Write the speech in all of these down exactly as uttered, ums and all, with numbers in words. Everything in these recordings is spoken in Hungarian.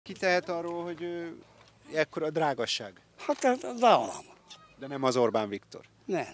Ki tehet arról, hogy ő, ekkora drágasság? Hát az állam. De nem az Orbán Viktor. Nem.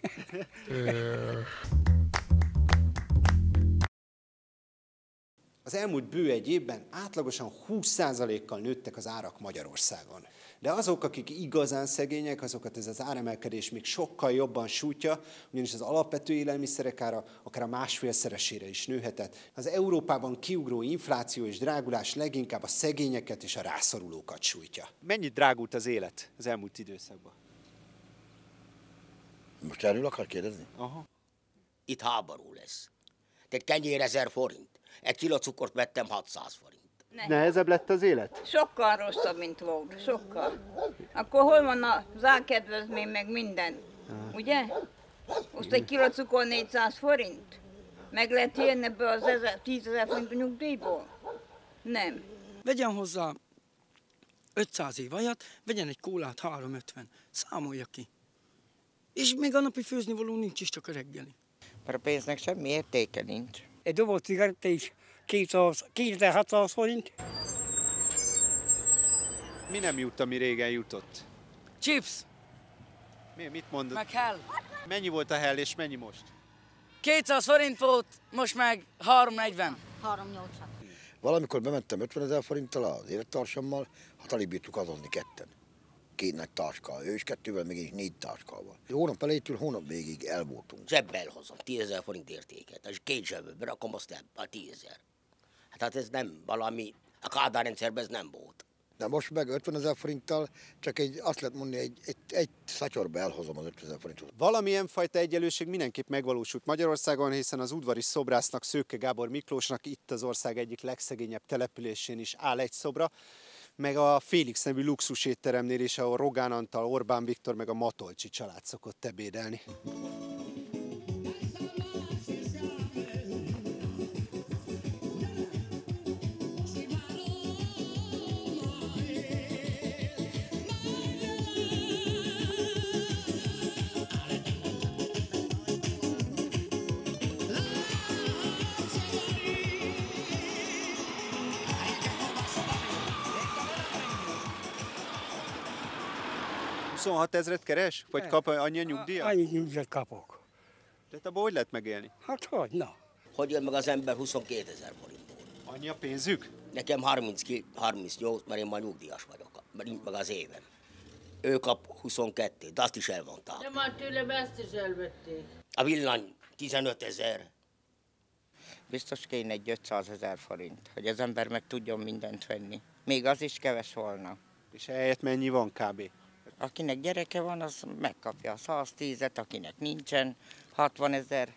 Az elmúlt bő egy évben átlagosan húsz százalékkal nőttek az árak Magyarországon. De azok, akik igazán szegények, azokat ez az áremelkedés még sokkal jobban sújtja, ugyanis az alapvető élelmiszerek ára akár a másfélszeresére is nőhetett. Az Európában kiugró infláció és drágulás leginkább a szegényeket és a rászorulókat sújtja. Mennyit drágult az élet az elmúlt időszakban? Most erről akar kérdezni? Aha. Itt háború lesz. Tehát kenyér ezer forint. Egy kiló cukrot vettem hatszáz forint. Nehezebb lett az élet? Sokkal rosszabb, mint volt. Sokkal. Akkor hol van az árkedvezmény, meg minden? Ugye? Most egy kiló cukor négyszáz forint? Meg lehet élni ebből az tízezer forint nyugdíjból? Nem. Vegyen hozzá ötszáz év ajat, vegyen egy kólát háromszázötven. Számolja ki. És még a napi főznivaló nincs is, csak a reggeli. Mert a pénznek semmi értéke nincs. Egy doboz cigaretta is kétezer-hatszáz forint. Mi nem jut, ami régen jutott? Chips. Mi, mit mondod? Meg hell. Mennyi volt a hell és mennyi most? kétszáz forint volt, most meg háromszáznegyven. háromszáznyolcvan. Valamikor bementem ötvenezer forinttal az élettársammal, hát alig bírtuk azozni ketten. Két nagy táskával, ő is kettővel, még is négy táskával. Hónap elejétől hónap végig el voltunk. Zsebbel hozom, tízezer forint értéket. És két zsebből berakom, azt a tízezer. Hát, hát ez nem valami, a Kádár rendszerben ez nem volt. De most meg ötvenezer forinttal csak egy, azt lehet mondani, egy, egy, egy szatyorba elhozom az ötvenezer forintot. Valamilyen fajta egyenlőség mindenképp megvalósult Magyarországon, hiszen az udvari szobrásznak, Szőke Gábor Miklósnak itt az ország egyik legszegényebb településén is áll egy szobra, meg a Félix nevű luxus étteremnél is, ahol Rogán Antal, Orbán Viktor meg a Matolcsi család szokott ebédelni. huszonhat ezret keres? Vagy kap annyi a nyugdíjat? Annyi nyugdíjat kapok. Tehát abban hogy lehet megélni? Hát hogy, na. Hogy jön meg az ember huszonkétezer forintból? Annyi a pénzük? Nekem harmincnyolc, mert én már nyugdíjas vagyok, mert nincs meg az éven. Ő kap huszonkettőt, de azt is elmondták. De már tőlem ezt is elvették. A villany tizenötezer. Biztos kéne egy ötszázezer forint, hogy az ember meg tudjon mindent venni. Még az is keves volna. És ehelyett mennyi van kb? Akinek gyereke van, az megkapja a száztízet, akinek nincsen, hatvanezer.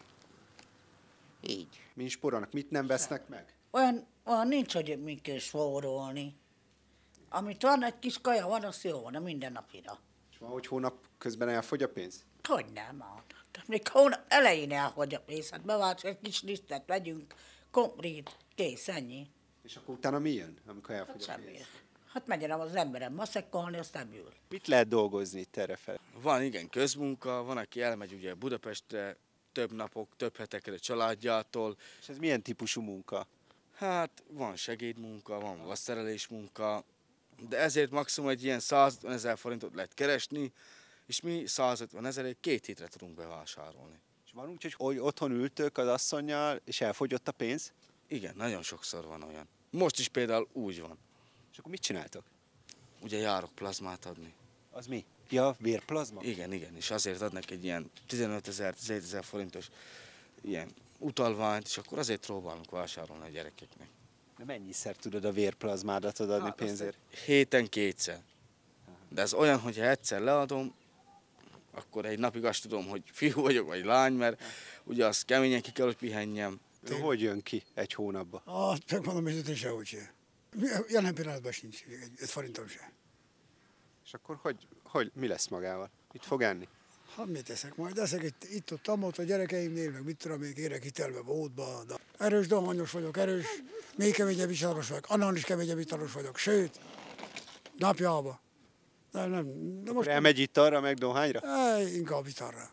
Így. Mi spórolnak, mit nem vesznek meg? Olyan, olyan nincs, hogy mi kell spórolni. Amit van, egy kis kaja van, az jó van, a mindennapira. És van, hogy hónap közben elfogy a pénz? Hogy nem, hát. Még hónap elején elhagy a pénz, hát beválts, egy kis lisztet vegyünk, komprít, kész, ennyi. És akkor utána mi jön, amikor elfogy a pénz? Semmi. Hát megyen az emberem maszekkolni, aztán ül. Mit lehet dolgozni itt errefele? Van igen közmunka, van, aki elmegy ugye Budapestre több napok, több hetekre családjától. És ez milyen típusú munka? Hát van segédmunka, van vasszerelés munka, de ezért maximum egy ilyen százötven ezer forintot lehet keresni, és mi százötven ezerért két hétre tudunk bevásárolni. És van úgy, hogy otthon ültök az asszonnyal, és elfogyott a pénz? Igen, nagyon sokszor van olyan. Most is például úgy van. És akkor mit csináltok? Ugye járok plazmát adni. Az mi? Ja, vérplazma? Igen, igen, és azért adnak egy ilyen tizenötezer, tizenhétezer forintos ilyen utalványt, és akkor azért próbálunk vásárolni a gyerekeknek. De mennyiszer tudod a vérplazmádat adni hát, pénzért? Héten kétszer. De ez olyan, hogyha egyszer leadom, akkor egy napig azt tudom, hogy fiú vagyok, vagy lány, mert ugye azt keményen ki kell, hogy pihenjem. De hogy jön ki egy hónapba? Hát, megmondom, hogy ez sehogy se. Jelen pillanatban sincs egy, egy forintom se. És akkor hogy, hogy, mi lesz magával? Mit fog enni? Hát mit teszek majd? Eszek itt, itt ott, ott a gyerekeimnél, meg mit tudom, még érek hitelbe, bótba. De erős dohányos vagyok, erős, még keményebb italos vagyok, annál is keményebb italos vagyok, sőt, napjába. De nem, de most elmegy itt arra, meg dohányra? E, inkább itt arra.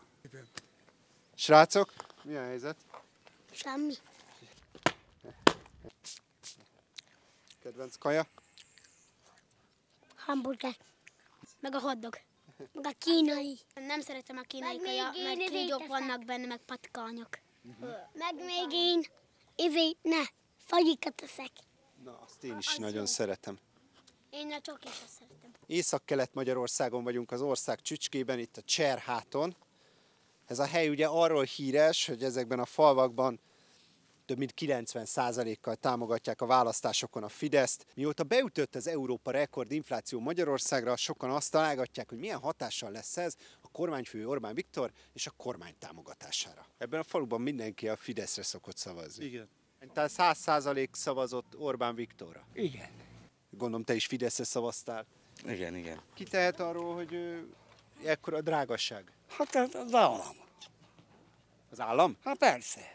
Srácok, mi a helyzet? Semmi. Kedvenc kaja? hamburger, meg a hotdog, meg a kínai. Nem szeretem a kínai kaja, mert kígyók vannak benne, meg patkányok. Uh-huh. Meg még én, izé, ne, fagyikat teszek. Na, azt én is az nagyon jó. Szeretem. Én a csokis azt szeretem. Észak-Kelet-Magyarországon vagyunk, az ország csücskében, itt a Cserháton. Ez a hely ugye arról híres, hogy ezekben a falvakban több mint kilencven százalékkal támogatják a választásokon a Fideszt. Mióta beütött az Európa rekord infláció Magyarországra, sokan azt találgatják, hogy milyen hatással lesz ez a kormányfő Orbán Viktor és a kormány támogatására. Ebben a faluban mindenki a Fideszre szokott szavazni. Igen. Tehát száz százalék szavazott Orbán Viktorra. Igen. Gondolom, te is Fideszre szavaztál. Igen, igen. Ki tehet arról, hogy ő, ekkora drágasság? Hát az állam. Az állam? Hát persze.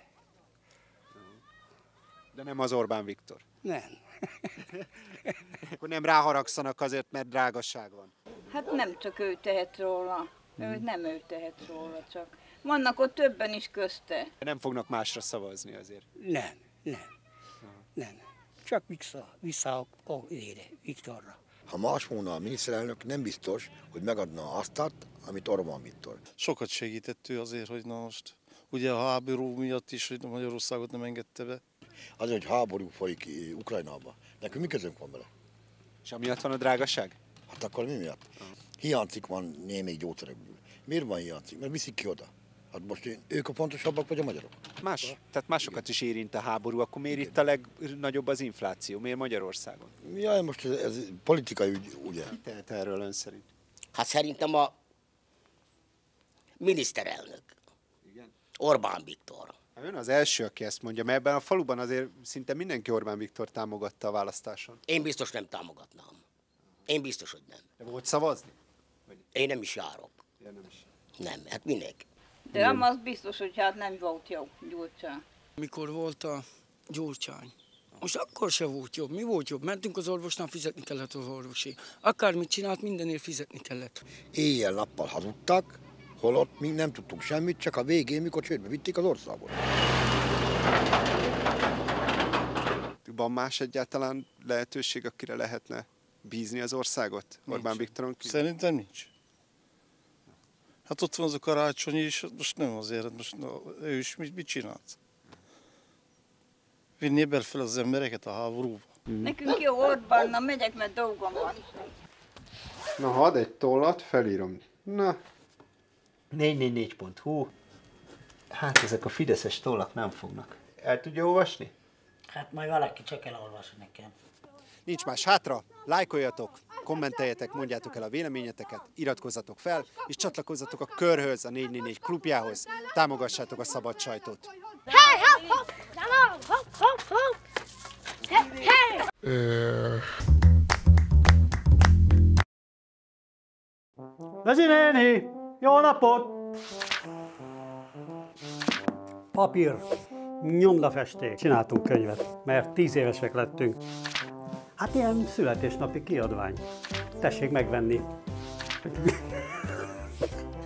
De nem az Orbán Viktor. Nem. Akkor nem ráharagszanak azért, mert drágaság van. Hát nem csak ő tehet róla. Ő nem ő tehet róla csak. Vannak ott többen is közte. Nem fognak másra szavazni azért. Nem, nem. Nem. Csak vissza, vissza a, a ére, Viktorra. Ha más volna a miniszterelnök, nem biztos, hogy megadna azt, amit Orbán Viktor. Sokat segített ő azért, hogy na most, ugye a háború miatt is, hogy Magyarországot nem engedte be. Azért, hogy háború folyik Ukrajnába. Nekünk mi közünk van vele? És amiatt van a drágaság? Hát akkor mi miatt? Hiányzik van némelyik gyógyszerekből. Miért van hiányzik? Mert viszik ki oda. Hát most ők a fontosabbak, vagy a magyarok? Más. Tehát másokat is érint a háború, akkor miért itt a legnagyobb az infláció? Miért Magyarországon? Jaj, most ez, ez politikai ügy, ugye? Mit tehet erről ön szerint? Hát szerintem a miniszterelnök. Igen. Orbán Viktor. Ön az első, aki ezt mondja, mert ebben a faluban azért szinte mindenki Orbán Viktor támogatta a választáson. Én biztos nem támogatnám. Én biztos, hogy nem. De volt szavazni? Vagy? Én nem is járok. Ja, nem is. Nem, hát minek? De nem az biztos, hogy hát nem volt jó Gyurcsány. Mikor volt a Gyurcsány? Most akkor se volt jobb. Mi volt jobb? Mentünk az orvosnál, fizetni kellett az orvosi. Akármit csinált, mindenért fizetni kellett. Éjjel-nappal hazudtak, holott mi nem tudtunk semmit, csak a végén, mikor csődbe vitték az országot. Van más egyáltalán lehetőség, akire lehetne bízni az országot? Nincs. Orbán Viktoron kívül? Szerintem nincs. Hát ott van az a Karácsony is, most nem azért, most na, ő is mit, mit csinált? Vinné be fel az embereket a háborúba. Mm. Nekünk jó Orbán, na megyek, mert dolgom van. Na, hadd egy tollat, felírom. Na, négy négy négy pont hu. Hát ezek a fideszes tollak nem fognak. El tudja olvasni? Hát majd valaki csak elolvasni nekem. Nincs más hátra, lájkoljatok, kommenteljetek, mondjátok el a véleményeteket, iratkozzatok fel, és csatlakozzatok a Körhöz, a négy négy négy klubjához. Támogassátok a szabad sajtót. Hey, hopp, hopp! Hopp, hopp, hopp! Hey, hey! Lazi néni, jó napot! Papír, nyomdafesték. Csináltunk könyvet, mert tíz évesek lettünk. Hát ilyen születésnapi kiadvány. Tessék megvenni.